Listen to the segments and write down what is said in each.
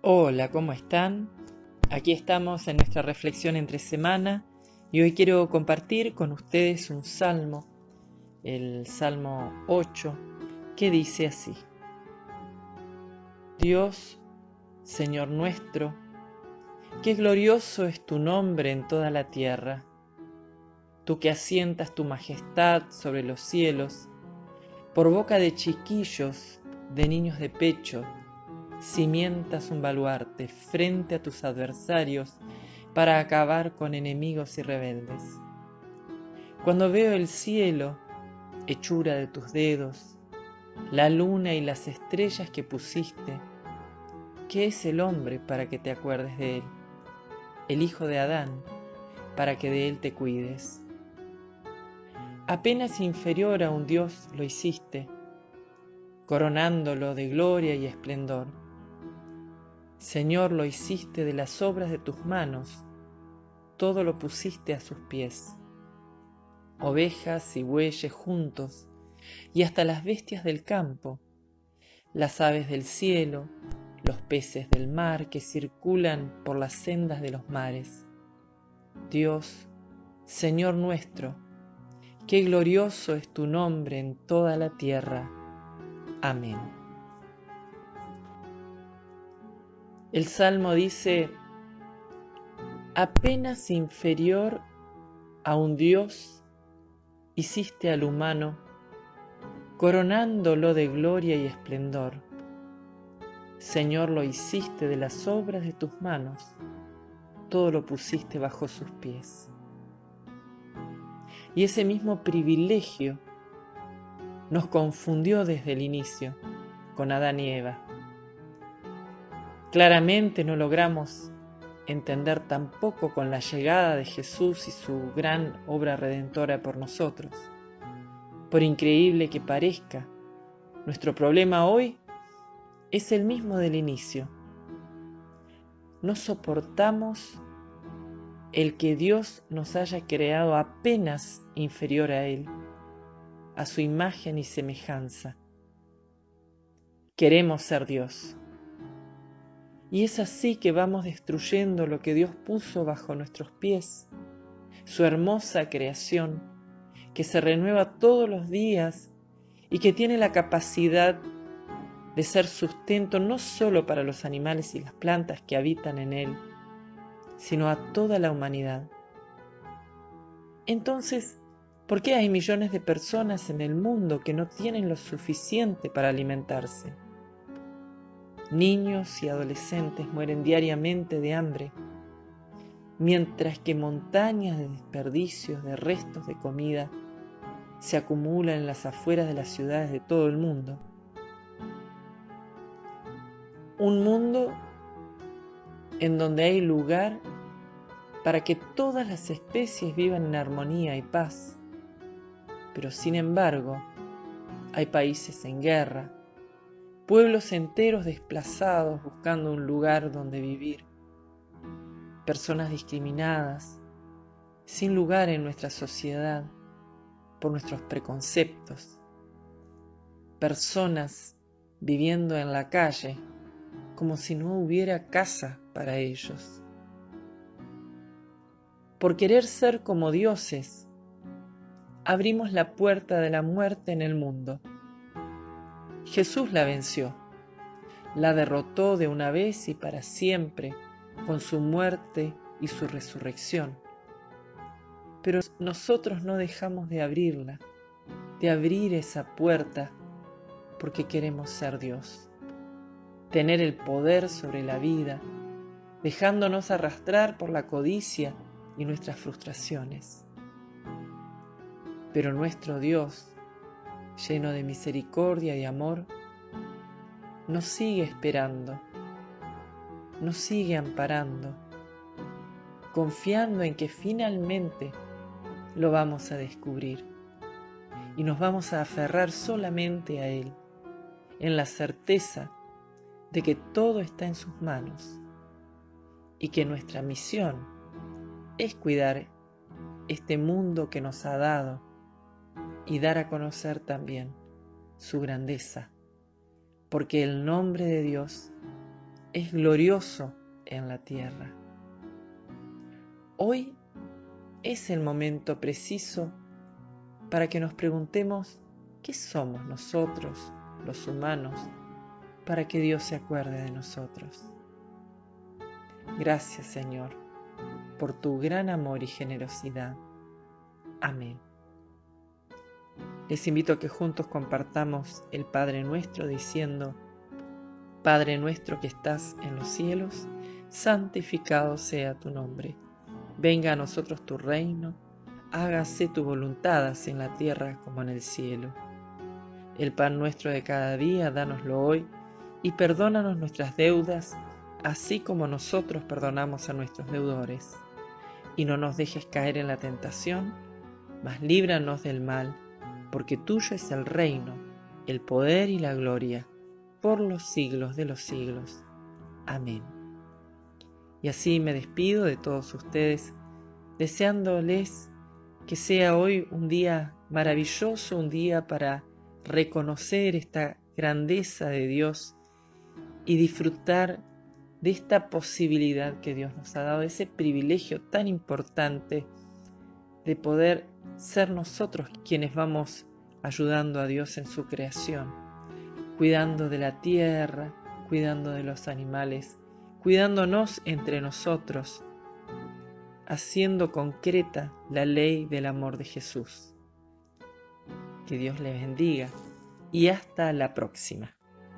Hola, ¿cómo están? Aquí estamos en nuestra reflexión entre semana y hoy quiero compartir con ustedes un salmo, el Salmo 8, que dice así: Dios, Señor nuestro, qué glorioso es tu nombre en toda la tierra. Tú que asientas tu majestad sobre los cielos, por boca de chiquillos, de niños de pecho, cimientas un baluarte frente a tus adversarios para acabar con enemigos y rebeldes. Cuando veo el cielo, hechura de tus dedos, la luna y las estrellas que pusiste, ¿qué es el hombre para que te acuerdes de él? El hijo de Adán, para que de él te cuides. Apenas inferior a un Dios lo hiciste, coronándolo de gloria y esplendor. Señor, lo hiciste de las obras de tus manos, todo lo pusiste a sus pies. Ovejas y bueyes juntos, y hasta las bestias del campo, las aves del cielo, los peces del mar que circulan por las sendas de los mares. Dios, Señor nuestro, qué glorioso es tu nombre en toda la tierra. Amén. El Salmo dice: apenas inferior a un Dios hiciste al humano, coronándolo de gloria y esplendor. Señor, lo hiciste de las obras de tus manos, todo lo pusiste bajo sus pies. Y ese mismo privilegio nos confundió desde el inicio con Adán y Eva. Claramente no logramos entender tampoco con la llegada de Jesús y su gran obra redentora por nosotros. Por increíble que parezca, nuestro problema hoy es el mismo del inicio. No soportamos el que Dios nos haya creado apenas inferior a Él, a su imagen y semejanza. Queremos ser Dios. Y es así que vamos destruyendo lo que Dios puso bajo nuestros pies, su hermosa creación, que se renueva todos los días y que tiene la capacidad de ser sustento no solo para los animales y las plantas que habitan en él, sino a toda la humanidad. Entonces, ¿por qué hay millones de personas en el mundo que no tienen lo suficiente para alimentarse? Niños y adolescentes mueren diariamente de hambre, mientras que montañas de desperdicios de restos de comida se acumulan en las afueras de las ciudades de todo el mundo. Un mundo en donde hay lugar para que todas las especies vivan en armonía y paz, pero sin embargo hay países en guerra, pueblos enteros desplazados buscando un lugar donde vivir, personas discriminadas, sin lugar en nuestra sociedad por nuestros preconceptos, personas viviendo en la calle como si no hubiera casa para ellos. Por querer ser como dioses, abrimos la puerta de la muerte en el mundo. Jesús la venció, la derrotó de una vez y para siempre con su muerte y su resurrección. Pero nosotros no dejamos de abrirla, de abrir esa puerta, porque queremos ser Dios, tener el poder sobre la vida, dejándonos arrastrar por la codicia y nuestras frustraciones. Pero nuestro Dios, lleno de misericordia y amor, nos sigue esperando, nos sigue amparando, confiando en que finalmente lo vamos a descubrir y nos vamos a aferrar solamente a Él, en la certeza de que todo está en sus manos y que nuestra misión es cuidar este mundo que nos ha dado y dar a conocer también su grandeza, porque el nombre de Dios es glorioso en la tierra. Hoy es el momento preciso para que nos preguntemos qué somos nosotros, los humanos, para que Dios se acuerde de nosotros. Gracias, Señor, por tu gran amor y generosidad. Amén. Les invito a que juntos compartamos el Padre Nuestro diciendo: Padre nuestro que estás en los cielos, santificado sea tu nombre. Venga a nosotros tu reino, hágase tu voluntad así en la tierra como en el cielo. El pan nuestro de cada día, dánoslo hoy, y perdónanos nuestras deudas, así como nosotros perdonamos a nuestros deudores. Y no nos dejes caer en la tentación, mas líbranos del mal, porque tuyo es el reino, el poder y la gloria, por los siglos de los siglos. Amén. Y así me despido de todos ustedes, deseándoles que sea hoy un día maravilloso, un día para reconocer esta grandeza de Dios y disfrutar de esta posibilidad que Dios nos ha dado, ese privilegio tan importante de poder ser nosotros quienes vamos ayudando a Dios en su creación, cuidando de la tierra, cuidando de los animales, cuidándonos entre nosotros, haciendo concreta la ley del amor de Jesús. Que Dios les bendiga y hasta la próxima.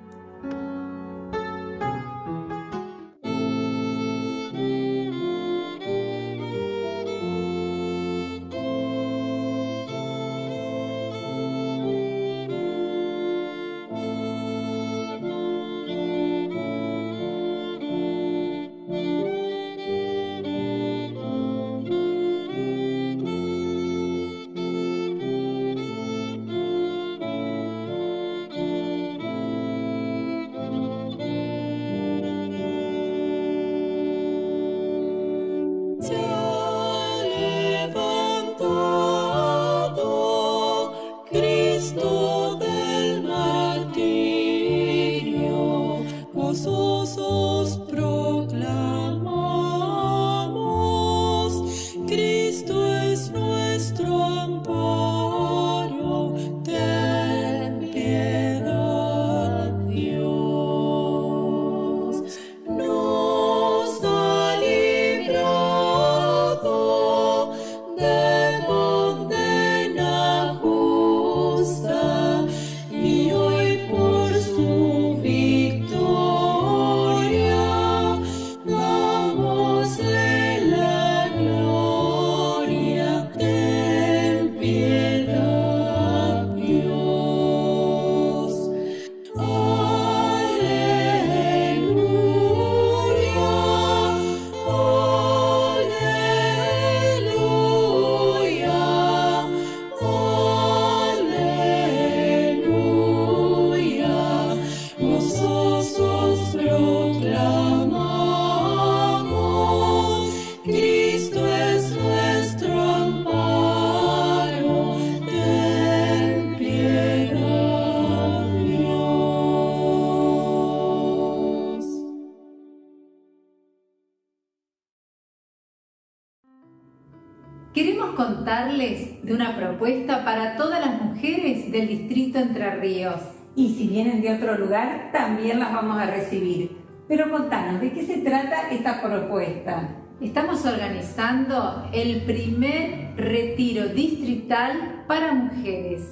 Queremos contarles de una propuesta para todas las mujeres del distrito Entre Ríos. Y si vienen de otro lugar, también las vamos a recibir. Pero contanos, ¿de qué se trata esta propuesta? Estamos organizando el primer retiro distrital para mujeres.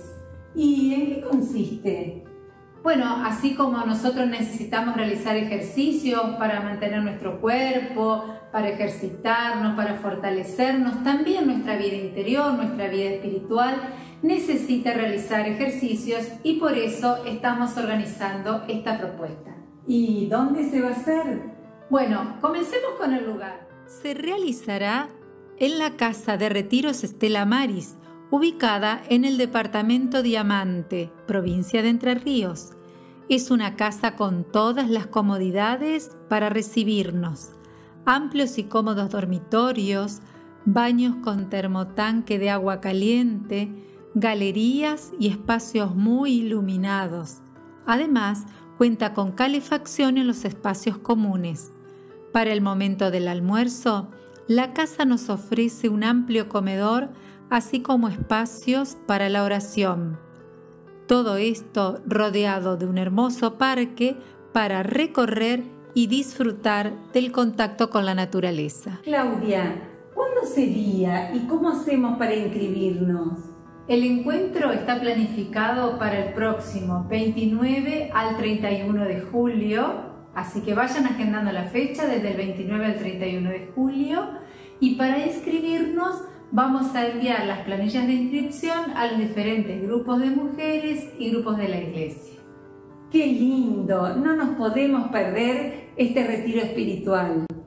¿Y en qué consiste? Bueno, así como nosotros necesitamos realizar ejercicios para mantener nuestro cuerpo, para ejercitarnos, para fortalecernos, también nuestra vida interior, nuestra vida espiritual necesita realizar ejercicios y por eso estamos organizando esta propuesta. ¿Y dónde se va a hacer? Bueno, comencemos con el lugar. Se realizará en la Casa de Retiros Estela Maris, ubicada en el departamento Diamante, provincia de Entre Ríos. Es una casa con todas las comodidades para recibirnos. Amplios y cómodos dormitorios, baños con termotanque de agua caliente, galerías y espacios muy iluminados. Además, Cuenta con calefacción en los espacios comunes. Para el momento del almuerzo, la casa nos ofrece un amplio comedor, así como espacios para la oración. Todo esto rodeado de un hermoso parque para recorrer y disfrutar del contacto con la naturaleza. Claudia, ¿cuándo sería y cómo hacemos para inscribirnos? El encuentro está planificado para el próximo 29 al 31 de julio, así que vayan agendando la fecha desde el 29 al 31 de julio y para inscribirnos vamos a enviar las planillas de inscripción a los diferentes grupos de mujeres y grupos de la iglesia. ¡Qué lindo! No nos podemos perder este retiro espiritual.